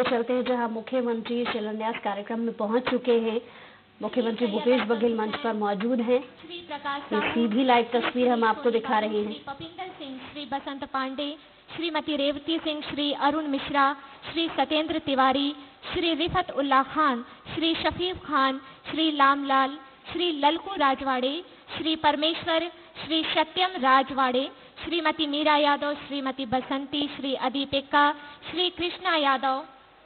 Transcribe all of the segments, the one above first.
चलते हैं जहां मुख्यमंत्री शिलान्यास कार्यक्रम में पहुंच चुके हैं। मुख्यमंत्री भूपेश बघेल मंच पर मौजूद हैं। सीधी लाइव तस्वीर हम आपको दिखा रहे हैं। श्री पपिंदर सिंह, श्री बसंत पांडे, श्रीमती रेवती सिंह, श्री अरुण मिश्रा, श्री सत्येंद्र तिवारी, श्री रिफत उल्ला खान, श्री शफीफ खान, श्री लामलाल, श्री ललकू राजवाड़े, श्री परमेश्वर, श्री सत्यम राजवाड़े, श्रीमती मीरा यादव, श्रीमती बसंती, श्री अदीपिका, श्री कृष्णा यादव,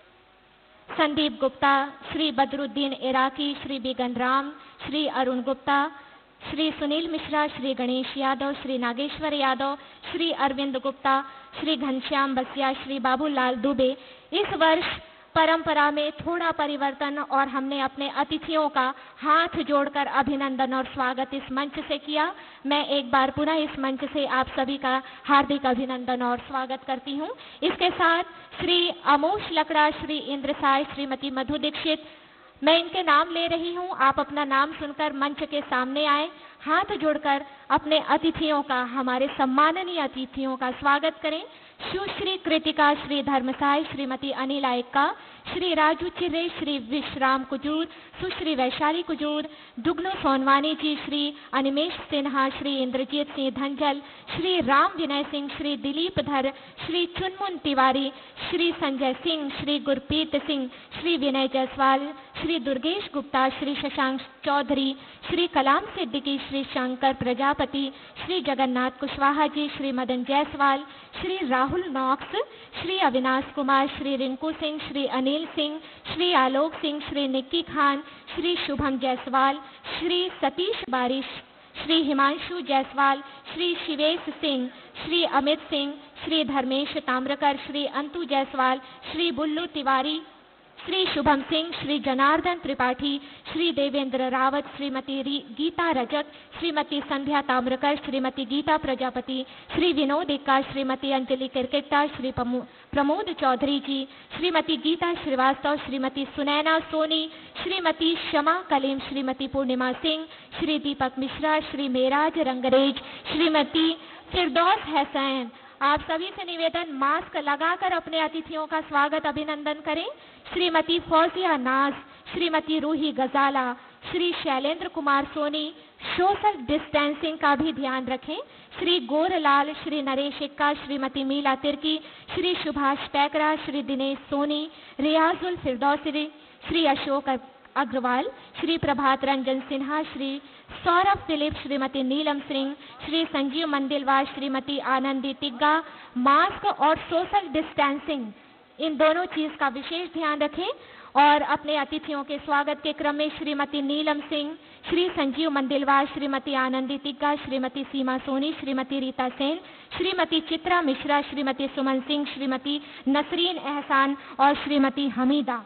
संदीप गुप्ता, श्री बदरुद्दीन इराकी, श्री बिगन राम, श्री अरुण गुप्ता, श्री सुनील मिश्रा, श्री गणेश यादव, श्री नागेश्वर यादव, श्री अरविंद गुप्ता, श्री घनश्याम बसिया, श्री बाबूलाल दुबे। इस वर्ष परंपरा में थोड़ा परिवर्तन और हमने अपने अतिथियों का हाथ जोड़कर अभिनंदन और स्वागत इस मंच से किया। मैं एक बार पुनः इस मंच से आप सभी का हार्दिक अभिनंदन और स्वागत करती हूं। इसके साथ श्री अमोश लकड़ा, श्री इंद्र साय, श्रीमती मधु दीक्षित, मैं इनके नाम ले रही हूं। आप अपना नाम सुनकर मंच के सामने आए, हाथ जोड़कर अपने अतिथियों का, हमारे सम्माननीय अतिथियों का स्वागत करें। सुश्री कृतिका, श्री धर्मसाय, श्रीमती अनिला एक्का, श्री राजू चिर्रे, श्री विश्राम कुजूर, सुश्री वैशाली कुजूर, दुगनो सोनवानी जी, श्री अनिमेश सिन्हा, श्री इंद्रजीत सिंह धंजल, श्री राम विनय सिंह, श्री दिलीप धर, श्री चुनमुन तिवारी, श्री संजय सिंह, श्री गुरप्रीत सिंह, श्री विनय जायसवाल, श्री दुर्गेश गुप्ता, श्री शशांक चौधरी, श्री कलाम सिद्दीकी, श्री शंकर प्रजापति, श्री जगन्नाथ कुशवाहा जी, श्री मदन जायसवाल, श्री राहुल नॉक्स, श्री अविनाश कुमार, श्री रिंकू सिंह, श्री अनिल सिंह, श्री आलोक सिंह, श्री निक्की खान, श्री शुभम जायसवाल, श्री सतीश बारिश, श्री हिमांशु जायसवाल, श्री शिवेश सिंह, श्री अमित सिंह, श्री धर्मेश ताम्रकर, श्री अंतु जायसवाल, श्री बुल्लू तिवारी, श्री शुभम सिंह, श्री जनार्दन त्रिपाठी, श्री देवेंद्र रावत, श्रीमती गीता रजक, श्रीमती संध्या ताम्रकर, श्रीमती गीता प्रजापति, श्री विनोद इक्का, श्रीमती अंजलि किरकिट्टा, श्री प्रमोद चौधरी जी, श्रीमती गीता श्रीवास्तव, श्रीमती सुनैना सोनी, श्रीमती शमा कलीम, श्रीमती पूर्णिमा सिंह, श्री दीपक मिश्रा, श्री मेराज रंगरेज, श्रीमती फिरदौस हसैन। आप सभी से निवेदन, मास्क लगाकर अपने अतिथियों का स्वागत अभिनंदन करें। श्रीमती फौजिया नाज, श्रीमती रूही गजाला, श्री शैलेंद्र कुमार सोनी, सोशल डिस्टेंसिंग का भी ध्यान रखें। श्री गोरलाल, श्री नरेश इक्का, श्रीमती मीला तिर्की, श्री सुभाष पैकरा, श्री दिनेश सोनी, रियाजुल फिरदौसी, श्री अशोक अग्रवाल, श्री प्रभात रंजन सिन्हा, श्री सौरभ फिलिप, श्रीमती नीलम सिंह, श्री संजीव मंदिलवार, श्रीमती आनंदी तिग्गा। मास्क और सोशल डिस्टेंसिंग, इन दोनों चीज का विशेष ध्यान रखें। और अपने अतिथियों के स्वागत के क्रम में श्रीमती नीलम सिंह, श्री संजीव मंदिलवार, श्रीमती आनंदी तिग्गा, श्रीमती सीमा सोनी, श्रीमती रीता सेन, श्रीमती चित्रा मिश्रा, श्रीमती सुमन सिंह, श्रीमती नसरीन एहसान और श्रीमती हमीदा।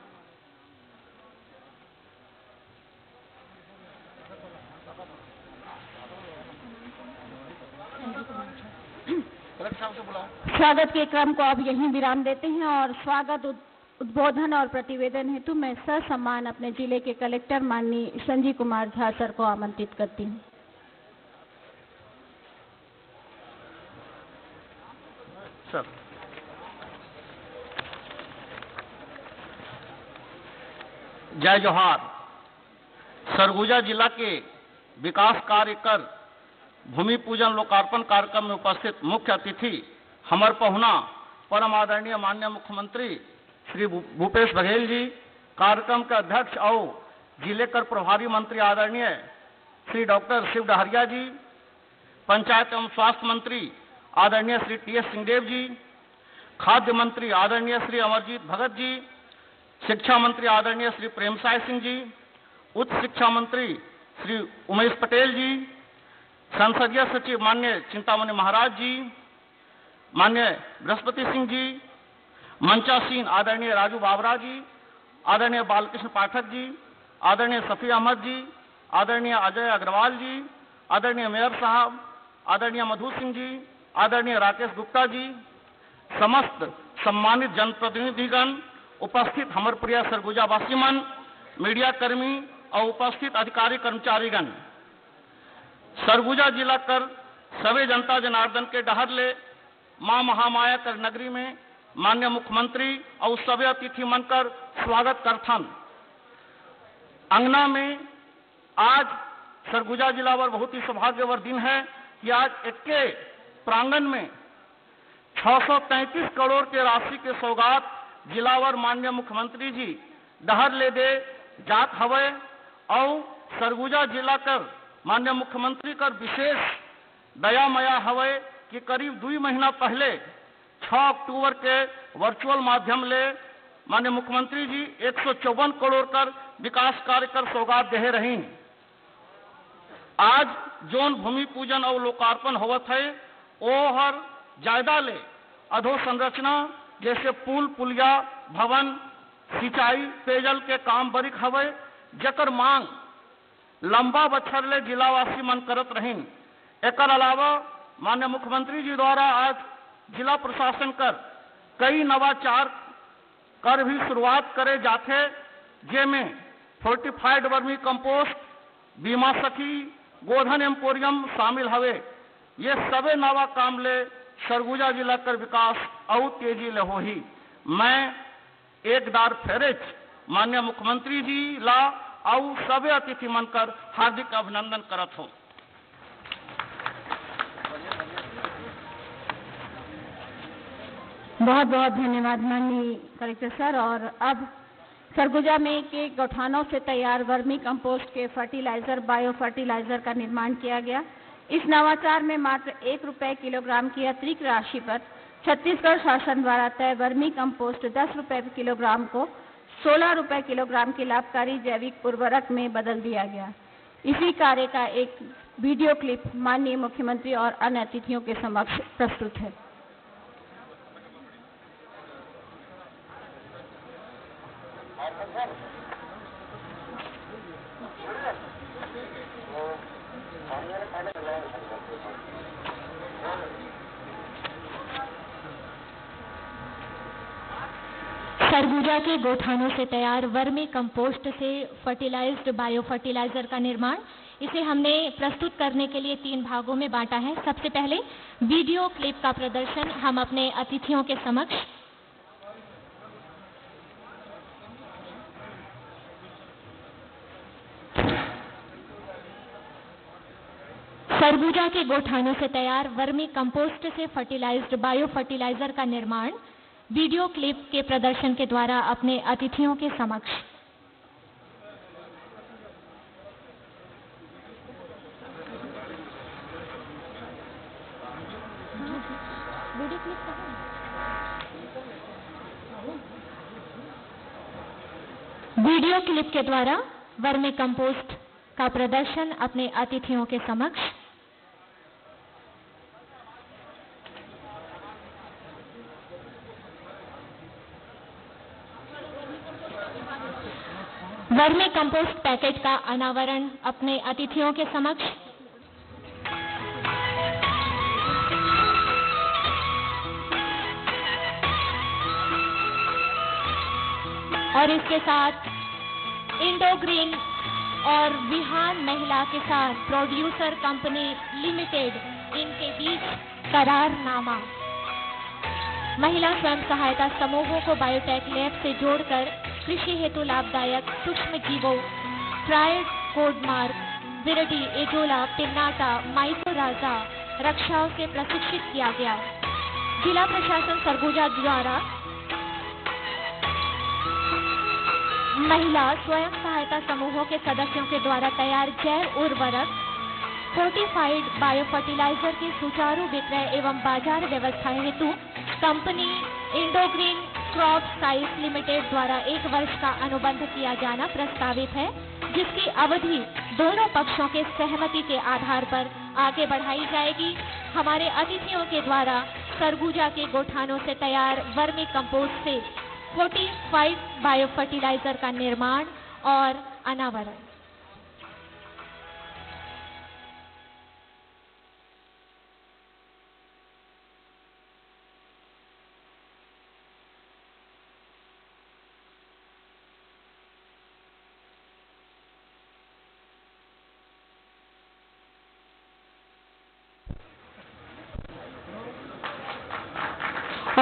स्वागत के क्रम को अब यहीं विराम देते हैं और स्वागत उद्बोधन और प्रतिवेदन हेतु मैं ससम्मान अपने जिले के कलेक्टर माननीय संजीव कुमार झा सर को आमंत्रित करती हूँ। सर, जय जोहार। सरगुजा जिला के विकास कार्य कर भूमि पूजन लोकार्पण कार्यक्रम में उपस्थित मुख्य अतिथि हमर पहुना परम आदरणीय माननीय मुख्यमंत्री श्री भूपेश बघेल जी, कार्यक्रम के अध्यक्ष और जिले कर प्रभारी मंत्री आदरणीय श्री डॉक्टर शिव डहरिया जी, पंचायत एवं स्वास्थ्य मंत्री आदरणीय श्री टी.एस. सिंहदेव जी, खाद्य मंत्री आदरणीय श्री अमरजीत भगत जी, शिक्षा मंत्री आदरणीय श्री प्रेमसाय सिंह जी, उच्च शिक्षा मंत्री श्री उमेश पटेल जी, संसदीय सचिव माननीय चिंतामणि महाराज जी, माननीय बृहस्पति सिंह जी, मंचासीन आदरणीय राजू बाबरा जी, आदरणीय बालकृष्ण पाठक जी, आदरणीय सफी अहमद जी, आदरणीय अजय अग्रवाल जी, आदरणीय मेयर साहब, आदरणीय मधु सिंह जी, आदरणीय राकेश गुप्ता जी, समस्त सम्मानित जनप्रतिनिधिगण, उपस्थित हमर प्रिय सरगुजा वासीमन, मीडिया कर्मी और उपस्थित अधिकारी कर्मचारीगण। सरगुजा जिला कर सभी जनता जनार्दन के डहर ले मां महामाया कर नगरी में माननीय मुख्यमंत्री और सभी अतिथि मनकर स्वागत करथन। अंगना में आज सरगुजा जिलावर बहुत ही सौभाग्यवर दिन है कि आज इक्के प्रांगण में 633 करोड़ के राशि के सौगात जिलावर माननीय मुख्यमंत्री जी डहर ले दे जात हवे और सरगुजा जिला कर माननीय मुख्यमंत्री कर विशेष दया मया हवे कि करीब 2 महीना पहले 6 अक्टूबर के वर्चुअल माध्यम ले माननीय मुख्यमंत्री जी 154 करोड़ कर विकास कार्य कर सौगात दे रही। आज जोन भूमि पूजन और लोकार्पण होवत है वो हर जायदा ले अधोसंरचना जैसे पुल पुलिया भवन सिंचाई पेयजल के काम बरिक हवे जकर मांग लंबा बछर ले जिलावासी मन करत रहीन। एकर अलावा माननीय मुख्यमंत्री जी द्वारा आज जिला प्रशासन कर कई नवाचार कर भी शुरुआत करे जाथे जेमें फोर्टिफाइड वर्मी कंपोस्ट बीमा सखी गोधन एम्पोरियम शामिल हवे। ये सबे नवा काम ले सरगुजा जिला कर विकास और तेजी ले होही। मैं एक बार फिर माननीय मुख्यमंत्री जी ला और सभी अतिथि मनकर हार्दिक अभिनंदन करत हूँ। बहुत बहुत धन्यवाद माननीय कलेक्टर सर। और अब सरगुजा में के गौठानों से तैयार वर्मी कंपोस्ट के फर्टिलाइजर बायो फर्टिलाइजर का निर्माण किया गया। इस नवाचार में मात्र 1 रुपये किलोग्राम की अतिरिक्त राशि पर छत्तीसगढ़ शासन द्वारा तय वर्मी कंपोस्ट 10 रुपये किलोग्राम को 16 रुपये किलोग्राम के लाभकारी जैविक उर्वरक में बदल दिया गया। इसी कार्य का एक वीडियो क्लिप माननीय मुख्यमंत्री और अन्य अतिथियों के समक्ष प्रस्तुत है। सरगुजा के गौठानों से तैयार वर्मी कंपोस्ट से फर्टिलाइज्ड बायो फर्टिलाइजर का निर्माण, इसे हमने प्रस्तुत करने के लिए 3 भागों में बांटा है। सबसे पहले वीडियो क्लिप का प्रदर्शन हम अपने अतिथियों के समक्ष। सरगुजा के गौठानों से तैयार वर्मी कंपोस्ट से फर्टिलाइज्ड बायो फर्टिलाइजर का निर्माण वीडियो क्लिप के प्रदर्शन के द्वारा अपने अतिथियों के समक्ष। वीडियो क्लिप के द्वारा वर्मी कंपोस्ट का प्रदर्शन अपने अतिथियों के समक्ष। वर्मी कंपोस्ट पैकेट का अनावरण अपने अतिथियों के समक्ष। और इसके साथ इंडोग्रीन और विहान महिला के साथ प्रोड्यूसर कंपनी लिमिटेड इनके बीच करारनामा। महिला स्वयं सहायता समूहों को बायोटेक लैब से जोड़कर कृषि हेतु लाभदायक सूक्ष्म जीवों Trichoderma viride Azolla pinnata mycorrhiza रक्षाओं से प्रशिक्षित किया गया। जिला प्रशासन सरगुजा द्वारा महिला स्वयं सहायता समूहों के सदस्यों के द्वारा तैयार जैव उर्वरक फोर्टिफाइड बायो फर्टिलाइजर के सुचारू विक्रय एवं बाजार व्यवस्था हेतु company Indogreen crop science limited द्वारा 1 वर्ष का अनुबंध किया जाना प्रस्तावित है, जिसकी अवधि दोनों पक्षों के सहमति के आधार पर आगे बढ़ाई जाएगी। हमारे अतिथियों के द्वारा सरगुजा के गौठानों से तैयार वर्मी कंपोस्ट से फोर्टिफाइड बायो फर्टिलाइजर का निर्माण और अनावरण।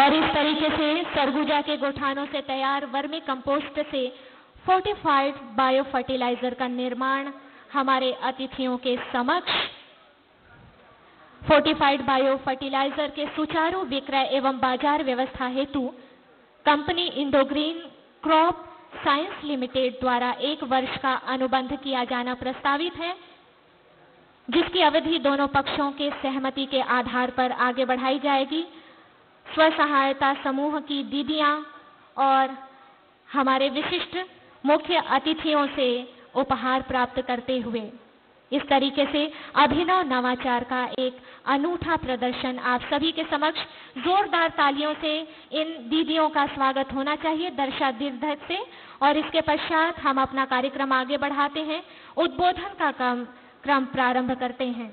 और इस तरीके से सरगुजा के गोठानों से तैयार वर्मी कंपोस्ट से फोर्टिफाइड बायो फर्टिलाइजर का निर्माण हमारे अतिथियों के समक्ष फोर्टिफाइड बायो फर्टिलाइजर के सुचारू विक्रय एवं बाजार व्यवस्था हेतु company Indogreen crop science limited द्वारा 1 वर्ष का अनुबंध किया जाना प्रस्तावित है, जिसकी अवधि दोनों पक्षों के सहमति के आधार पर आगे बढ़ाई जाएगी। स्व सहायता समूह की दीदियां और हमारे विशिष्ट मुख्य अतिथियों से उपहार प्राप्त करते हुए इस तरीके से अभिनव नवाचार का एक अनूठा प्रदर्शन आप सभी के समक्ष जोरदार तालियों से इन दीदियों का स्वागत होना चाहिए दर्शादीर्घ से। और इसके पश्चात हम अपना कार्यक्रम आगे बढ़ाते हैं, उद्बोधन का क्रम प्रारंभ करते हैं।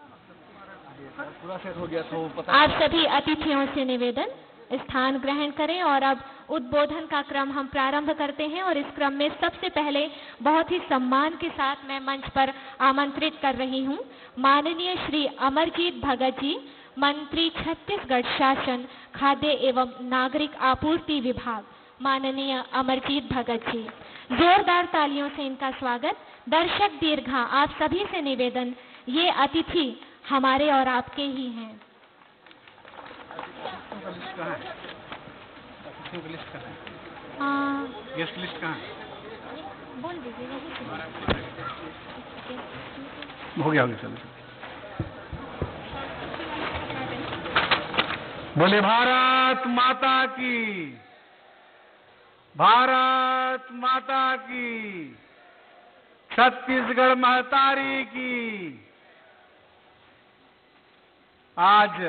आप सभी अतिथियों से निवेदन स्थान ग्रहण करें और अब उद्बोधन का क्रम हम प्रारंभ करते हैं। और इस क्रम में सबसे पहले बहुत ही सम्मान के साथ मैं मंच पर आमंत्रित कर रही हूं माननीय श्री अमरजीत भगत जी, मंत्री छत्तीसगढ़ शासन खाद्य एवं नागरिक आपूर्ति विभाग। माननीय अमरजीत भगत जी, जोरदार तालियों से इनका स्वागत। दर्शक दीर्घा, आप सभी से निवेदन, ये अतिथि हमारे और आपके ही हैं। गेस्ट लिस्ट कहाँ है? बोल दीजिए। हो गया चलो। बोले भारत माता की, भारत माता की, छत्तीसगढ़ महतारी की। आज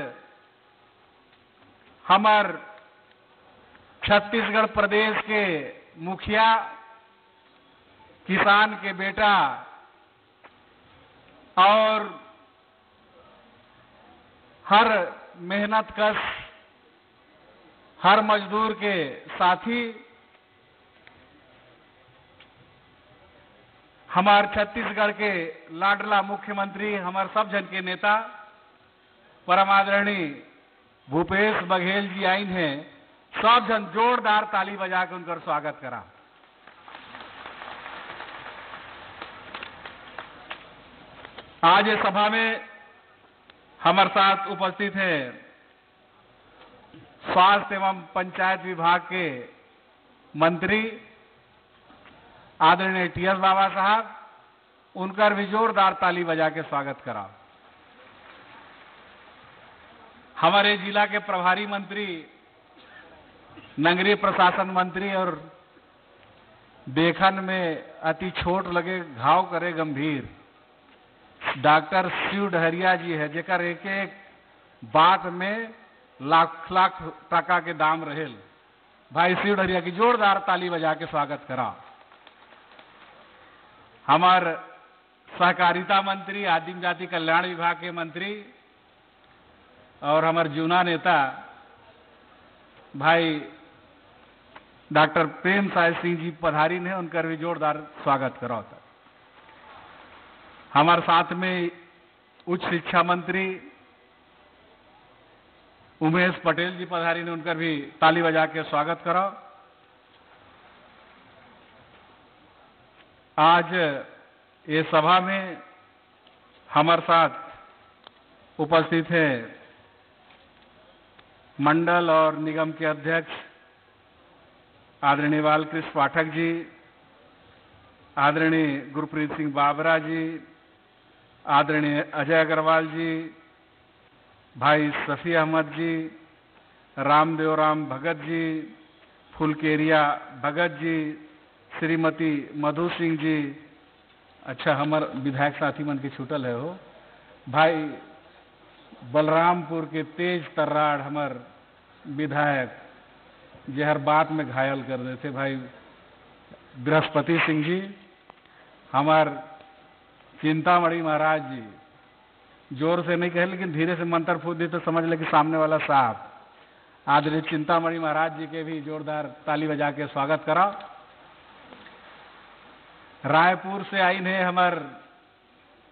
हमार छत्तीसगढ़ प्रदेश के मुखिया, किसान के बेटा और हर मेहनतकश, हर मजदूर के साथी, हमार छत्तीसगढ़ के लाडला मुख्यमंत्री, हमार सब जन के नेता परम आदरणीय भूपेश बघेल जी आइन हैं। सब जन जोरदार ताली बजा के उनका स्वागत करा। आज इस सभा में हमारे साथ उपस्थित हैं स्वास्थ्य एवं पंचायत विभाग के मंत्री आदरणीय टी.एस. बाबा साहब, उनका भी जोरदार ताली बजा के स्वागत करा। हमारे जिला के प्रभारी मंत्री, नगरीय प्रशासन मंत्री और देखन में अति छोट लगे घाव करे गंभीर डॉक्टर शिव डहरिया जी है, जेकर एक एक बात में लाख लाख टका के दाम रहेल। भाई शिव डहरिया की जोरदार ताली बजा के स्वागत करा। हमार सहकारिता मंत्री, आदिम जाति कल्याण विभाग के मंत्री और हमारे जूना नेता भाई डॉक्टर प्रेम साय सिंह जी पधारी ने, उनका भी जोरदार स्वागत करा। हमारे साथ में उच्च शिक्षा मंत्री उमेश पटेल जी पधारी ने, उनका भी ताली बजा के स्वागत करा। आज ये सभा में हमारे साथ उपस्थित है मंडल और निगम के अध्यक्ष आदरणीय बालकृष्ण पाठक जी, आदरणीय गुरप्रीत सिंह बाबरा जी, आदरणीय अजय अग्रवाल जी, भाई सफी अहमद जी, रामदेव राम भगत जी, फुलकेरिया भगत जी, श्रीमती मधु सिंह जी। अच्छा, हमार विधायक साथी मन के छूटल है हो भाई बलरामपुर के तेज तर्राड़ हमार विधायक जे हर बात में घायल कर देते, भाई बृहस्पति सिंह जी, हमार चिंतामणि महाराज जी, जोर से नहीं कहे लेकिन धीरे से मंत्र फूट दी तो समझ ले कि सामने वाला साहब। आदरणीय चिंतामणि महाराज जी के भी जोरदार ताली बजा के स्वागत करा। रायपुर से आई है हमार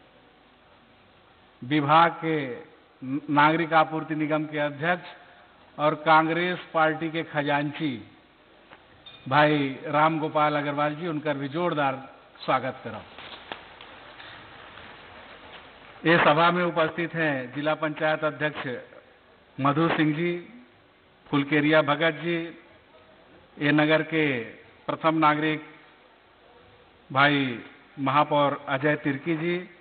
विभाग के नागरिक आपूर्ति निगम के अध्यक्ष और कांग्रेस पार्टी के खजांची भाई राम गोपाल अग्रवाल जी, उनका भी जोरदार स्वागत करो। ये सभा में उपस्थित हैं जिला पंचायत अध्यक्ष मधु सिंह जी, फुलकेरिया भगत जी, ये नगर के प्रथम नागरिक भाई महापौर अजय तिर्की जी,